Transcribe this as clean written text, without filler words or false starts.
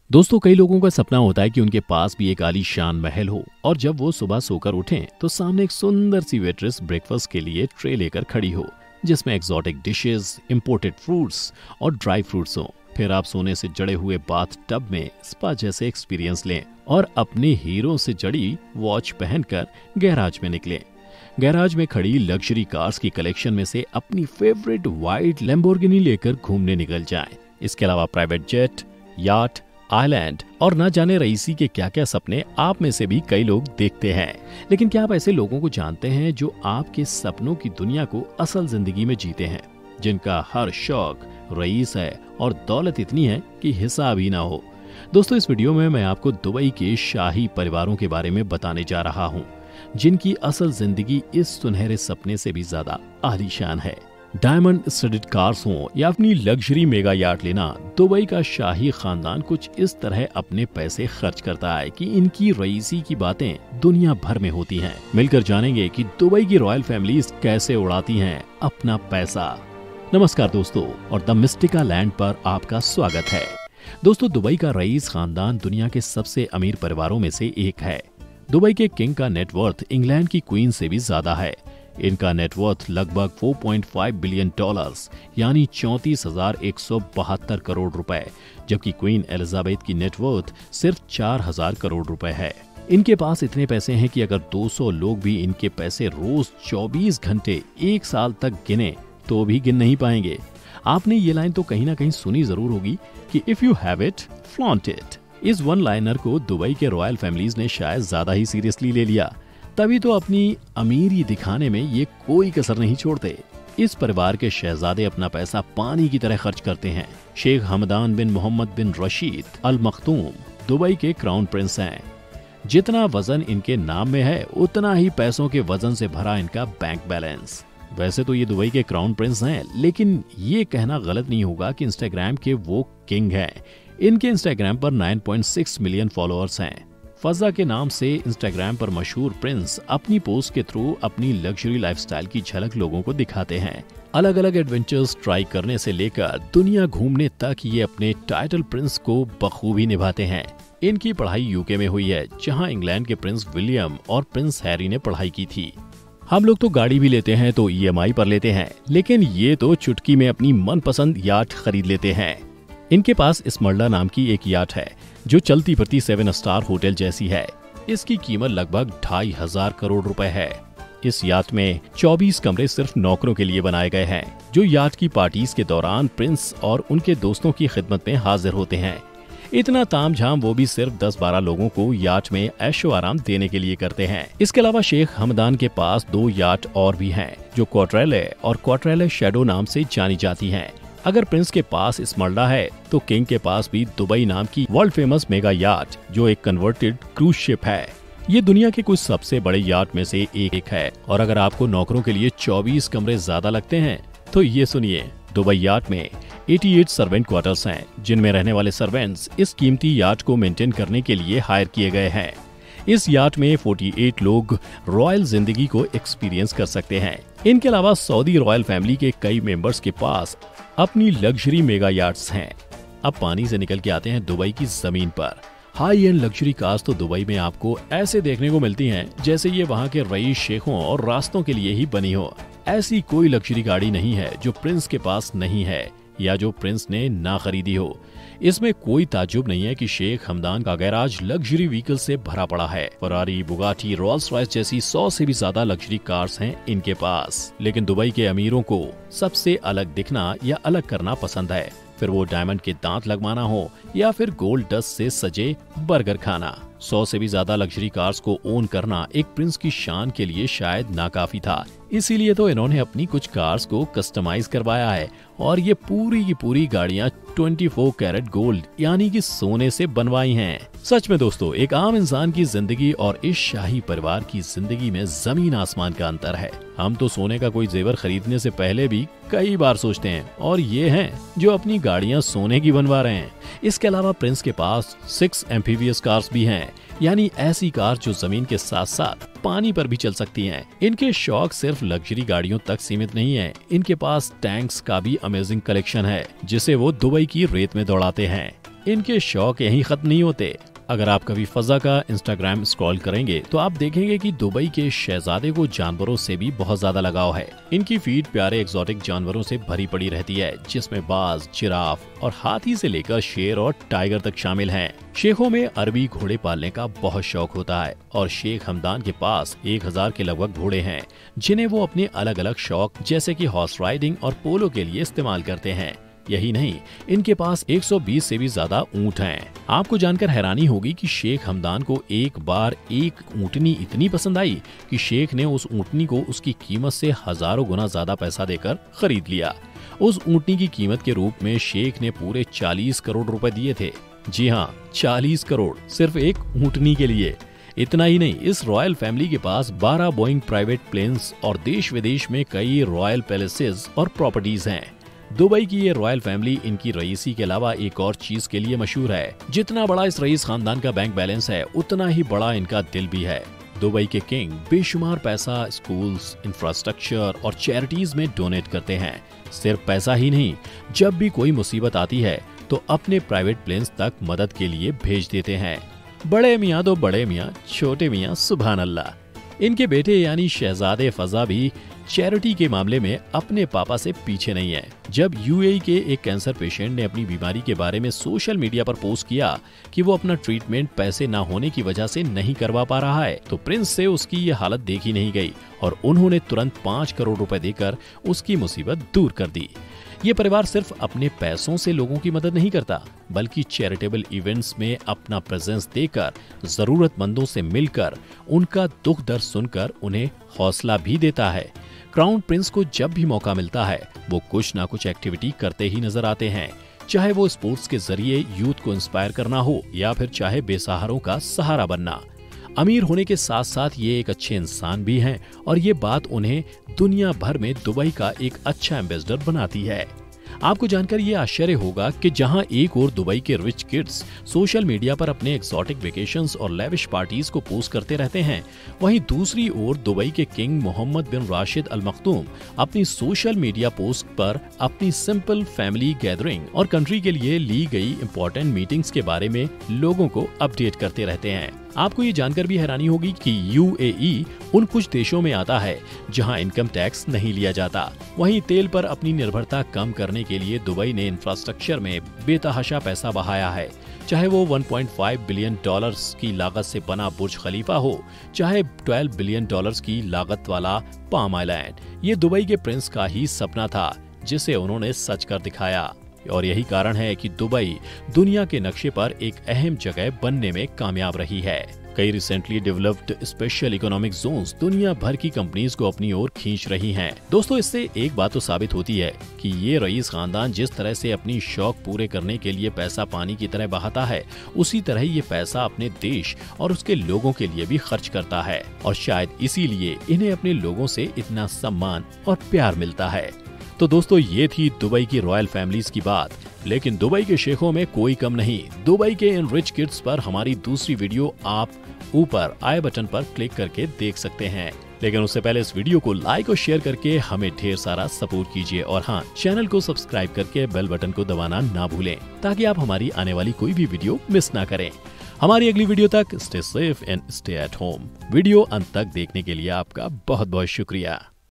दोस्तों, कई लोगों का सपना होता है कि उनके पास भी एक आलीशान महल हो और जब वो सुबह सोकर उठें तो सामने एक सुंदर सी वेट्रेस ब्रेकफास्ट के लिए ट्रे लेकर खड़ी हो जिसमें एक्सोटिक डिशेस, इंपोर्टेड फ्रूट्स और ड्राई फ्रूट्स हो। फिर आप सोने से जड़े हुए बाथ टब में स्पा जैसे एक्सपीरियंस लें और अपने हीरो से जड़ी वॉच पहनकर गैराज में निकलें। गैराज में खड़ी लग्जरी कार्स की कलेक्शन में से अपनी फेवरेट वाइट लैम्बोर्गिनी लेकर घूमने निकल जाएं। इसके अलावा प्राइवेट जेट, याट, आइलैंड और ना जाने रईसी के क्या क्या सपने आप में से भी कई लोग देखते हैं। लेकिन क्या आप ऐसे लोगों को जानते हैं जो आपके सपनों की दुनिया को असल जिंदगी में जीते हैं, जिनका हर शौक रईस है और दौलत इतनी है कि हिसाब ही ना हो। दोस्तों, इस वीडियो में मैं आपको दुबई के शाही परिवारों के बारे में बताने जा रहा हूँ, जिनकी असल जिंदगी इस सुनहरे सपने से भी ज्यादा आलीशान है। डायमंड स्टडड कार्स हो या अपनी लग्जरी मेगा यार्ड लेना, दुबई का शाही खानदान कुछ इस तरह अपने पैसे खर्च करता है कि इनकी रईसी की बातें दुनिया भर में होती हैं। मिलकर जानेंगे कि दुबई की रॉयल फैमिलीज कैसे उड़ाती हैं अपना पैसा। नमस्कार दोस्तों, और द मिस्टिका लैंड पर आपका स्वागत है। दोस्तों, दुबई का रईस खानदान दुनिया के सबसे अमीर परिवारों में से एक है। दुबई के किंग का नेटवर्थ इंग्लैंड की क्वीन से भी ज्यादा है। इनका नेटवर्थ लगभग 4.5 बिलियन डॉलर्स यानी 34,172 करोड़ रुपए, जबकि क्वीन एलिजाबेथ की नेटवर्थ सिर्फ 4,000 करोड़ रुपए है। इनके पास इतने पैसे हैं कि अगर 200 लोग भी इनके पैसे रोज 24 घंटे एक साल तक गिने तो भी गिन नहीं पाएंगे। आपने ये लाइन तो कहीं ना कहीं सुनी जरूर होगी कि if you have it, flaunt it. इस वन लाइनर को दुबई के रॉयल फैमिलीज ने शायद ज्यादा ही सीरियसली ले लिया, तभी तो अपनी अमीरी दिखाने में ये कोई कसर नहीं छोड़ते। इस परिवार के शहजादे अपना पैसा पानी की तरह खर्च करते हैं। Sheikh Hamdan bin Mohammed bin Rashid Al Maktoum Dubai के क्राउन प्रिंस हैं। जितना वजन इनके नाम में है, उतना ही पैसों के वजन से भरा इनका बैंक बैलेंस। वैसे तो ये दुबई के क्राउन प्रिंस हैं, लेकिन ये कहना गलत नहीं होगा कि इंस्टाग्राम के वो किंग हैं। इनके इंस्टाग्राम पर 9.6 मिलियन फॉलोअर्स हैं। फजा के नाम से इंस्टाग्राम पर मशहूर प्रिंस अपनी पोस्ट के थ्रू अपनी लग्जरी लाइफस्टाइल की झलक लोगों को दिखाते हैं। अलग अलग एडवेंचर्स ट्राई करने से लेकर दुनिया घूमने तक ये अपने टाइटल प्रिंस को बखूबी निभाते हैं। इनकी पढ़ाई यूके में हुई है, जहां इंग्लैंड के प्रिंस विलियम और प्रिंस हैरी ने पढ़ाई की थी। हम लोग तो गाड़ी भी लेते हैं तो EMI पर लेते हैं, लेकिन ये तो चुटकी में अपनी मनपसंद याट खरीद लेते हैं। इनके पास स्मरला नाम की एक याट है जो चलती फिरती 7 स्टार होटल जैसी है। इसकी कीमत लगभग 2,500 करोड़ रुपए है। इस याट में 24 कमरे सिर्फ नौकरों के लिए बनाए गए हैं, जो याट की पार्टीज के दौरान प्रिंस और उनके दोस्तों की खिदमत में हाजिर होते हैं। इतना तामझाम वो भी सिर्फ 10-12 लोगों को याट में ऐशो आराम देने के लिए करते हैं। इसके अलावा शेख हमदान के पास 2 याट और भी हैं, जो क्वार्ट्रेले और क्वार्ट्रेले शैडो नाम से जानी जाती हैं। अगर प्रिंस के पास स्मरला है तो किंग के पास भी दुबई नाम की वर्ल्ड फेमस मेगा याट, जो एक कन्वर्टेड क्रूज शिप है। ये दुनिया के कुछ सबसे बड़े याट में से एक है। और अगर आपको नौकरों के लिए 24 कमरे ज्यादा लगते हैं तो ये सुनिए, दुबई याट में 88 सर्वेंट क्वार्टर्स हैं, जिनमें रहने वाले सर्वेंट्स इस कीमती याट को मेंटेन करने के लिए हायर किए गए हैं। इस याट में 48 लोग रॉयल जिंदगी को एक्सपीरियंस कर सकते हैं। इनके अलावा सऊदी रॉयल फैमिली के कई मेंबर्स के पास अपनी लग्जरी मेगा याट्स हैं। अब पानी से निकल के आते हैं दुबई की जमीन पर। हाई एंड लग्जरी कार्स तो दुबई में आपको ऐसे देखने को मिलती हैं जैसे ये वहाँ के रईस शेखों और रास्तों के लिए ही बनी हो। ऐसी कोई लग्जरी गाड़ी नहीं है जो प्रिंस के पास नहीं है या जो प्रिंस ने ना खरीदी हो। इसमें कोई ताज्जुब नहीं है कि शेख हमदान का गैराज लग्जरी व्हीकल से भरा पड़ा है। फरारी, बुगाटी, रोल्स रॉयस जैसी 100 से भी ज्यादा लग्जरी कार्स हैं इनके पास। लेकिन दुबई के अमीरों को सबसे अलग दिखना या अलग करना पसंद है, फिर वो डायमंड के दांत लगवाना हो या फिर गोल्ड डस्ट से सजे बर्गर खाना। 100 से भी ज्यादा लग्जरी कार्स को ओन करना एक प्रिंस की शान के लिए शायद नाकाफी था। इसीलिए तो इन्होंने अपनी कुछ कार्स को कस्टमाइज करवाया है और ये पूरी की पूरी गाड़ियां 24 कैरेट गोल्ड यानी कि सोने से बनवाई हैं। सच में दोस्तों, एक आम इंसान की जिंदगी और इस शाही परिवार की जिंदगी में जमीन आसमान का अंतर है। हम तो सोने का कोई जेवर खरीदने से पहले भी कई बार सोचते हैं, और ये हैं जो अपनी गाड़ियां सोने की बनवा रहे हैं। इसके अलावा प्रिंस के पास 6 एम्फीबियस कार्स भी हैं, यानी ऐसी कार जो जमीन के साथ साथ पानी पर भी चल सकती हैं। इनके शौक सिर्फ लग्जरी गाड़ियों तक सीमित नहीं है, इनके पास टैंक्स का भी अमेजिंग कलेक्शन है, जिसे वो दुबई की रेत में दौड़ाते हैं। इनके शौक यहीं खत्म नहीं होते। अगर आप कभी फजा का इंस्टाग्राम स्क्रॉल करेंगे तो आप देखेंगे कि दुबई के शहजादे को जानवरों से भी बहुत ज्यादा लगाव है। इनकी फीड प्यारे एक्सोटिक जानवरों से भरी पड़ी रहती है, जिसमें बाज, जिराफ और हाथी से लेकर शेर और टाइगर तक शामिल हैं। शेखों में अरबी घोड़े पालने का बहुत शौक होता है और शेख हमदान के पास 1000 के लगभग घोड़े हैं, जिन्हें वो अपने अलग अलग शौक जैसे कि हॉर्स राइडिंग और पोलो के लिए इस्तेमाल करते हैं। यही नहीं, इनके पास 120 से भी ज्यादा ऊंट हैं। आपको जानकर हैरानी होगी कि शेख हमदान को एक बार एक ऊंटनी इतनी पसंद आई कि शेख ने उस ऊंटनी को उसकी कीमत से हजारों गुना ज्यादा पैसा देकर खरीद लिया। उस ऊंटनी की कीमत के रूप में शेख ने पूरे 40 करोड़ रुपए दिए थे। जी हाँ, 40 करोड़ सिर्फ एक ऊंटनी के लिए। इतना ही नहीं, इस रॉयल फैमिली के पास 12 बोइंग प्राइवेट प्लेन्स और देश विदेश में कई रॉयल पैलेसेस और प्रॉपर्टीज हैं। दुबई की ये रॉयल फैमिली इनकी रईसी के अलावा एक और चीज के लिए मशहूर है। जितना बड़ा इस रईस खानदान का बैंक बैलेंस है, उतना ही बड़ा इनका दिल भी है। दुबई के किंग बेशुमार पैसा स्कूल्स, इंफ्रास्ट्रक्चर और चैरिटीज में डोनेट करते हैं। सिर्फ पैसा ही नहीं, जब भी कोई मुसीबत आती है तो अपने प्राइवेट प्लेन्स तक मदद के लिए भेज देते हैं। बड़े मियाँ तो बड़े मियाँ, छोटे मियाँ सुभान अल्लाह। इनके बेटे यानी शहजादे फजा भी चैरिटी के मामले में अपने पापा से पीछे नहीं है। जब यूएई के एक कैंसर पेशेंट ने अपनी बीमारी के बारे में सोशल मीडिया पर पोस्ट किया कि वो अपना ट्रीटमेंट पैसे न होने की वजह से नहीं करवा पा रहा है, तो प्रिंस से उसकी ये हालत देखी नहीं गई और उन्होंने तुरंत 5 करोड़ रुपए देकर उसकी मुसीबत दूर कर दी। ये परिवार सिर्फ अपने पैसों से लोगों की मदद नहीं करता, बल्कि चैरिटेबल इवेंट्स में अपना प्रेजेंस देकर, जरूरतमंदों से मिलकर, उनका दुख दर्द सुनकर उन्हें हौसला भी देता है। क्राउन प्रिंस को जब भी मौका मिलता है, वो कुछ ना कुछ एक्टिविटी करते ही नजर आते हैं, चाहे वो स्पोर्ट्स के जरिए यूथ को इंस्पायर करना हो या फिर चाहे बेसहारों का सहारा बनना। अमीर होने के साथ साथ ये एक अच्छे इंसान भी हैं और ये बात उन्हें दुनिया भर में दुबई का एक अच्छा एम्बेसडर बनाती है। आपको जानकर ये आश्चर्य होगा कि जहां एक ओर दुबई के रिच किड्स सोशल मीडिया पर अपने एक्सोटिक वेकेशंस और लेविश पार्टीज को पोस्ट करते रहते हैं, वहीं दूसरी ओर दुबई के king Mohammed bin Rashid Al Maktoum अपनी सोशल मीडिया पोस्ट पर अपनी सिंपल फैमिली गैदरिंग और कंट्री के लिए ली गई इंपॉर्टेंट मीटिंग्स के बारे में लोगों को अपडेट करते रहते हैं। आपको ये जानकर भी हैरानी होगी कि यूएई उन कुछ देशों में आता है जहां इनकम टैक्स नहीं लिया जाता। वहीं तेल पर अपनी निर्भरता कम करने के लिए दुबई ने इंफ्रास्ट्रक्चर में बेतहाशा पैसा बहाया है, चाहे वो 1.5 बिलियन डॉलर्स की लागत से बना बुर्ज खलीफा हो, चाहे 12 बिलियन डॉलर्स की लागत वाला पाम आइलैंड। ये दुबई के प्रिंस का ही सपना था, जिसे उन्होंने सच कर दिखाया और यही कारण है कि दुबई दुनिया के नक्शे पर एक अहम जगह बनने में कामयाब रही है। कई recently developed special economic zones दुनिया भर की कंपनीज को अपनी ओर खींच रही हैं। दोस्तों, इससे एक बात तो साबित होती है कि ये रईस खानदान जिस तरह से अपनी शौक पूरे करने के लिए पैसा पानी की तरह बहाता है, उसी तरह ये पैसा अपने देश और उसके लोगों के लिए भी खर्च करता है और शायद इसीलिए इन्हें अपने लोगों से इतना सम्मान और प्यार मिलता है। तो दोस्तों, ये थी दुबई की रॉयल फैमिलीज की बात, लेकिन दुबई के शेखों में कोई कम नहीं। दुबई के इन रिच किड्स पर हमारी दूसरी वीडियो आप ऊपर आई बटन पर क्लिक करके देख सकते हैं। लेकिन उससे पहले इस वीडियो को लाइक और शेयर करके हमें ढेर सारा सपोर्ट कीजिए और हाँ, चैनल को सब्सक्राइब करके बेल बटन को दबाना ना भूलें, ताकि आप हमारी आने वाली कोई भी वीडियो मिस ना करें। हमारी अगली वीडियो तक stay safe and stay at home. Video अंत तक देखने के लिए आपका बहुत बहुत शुक्रिया।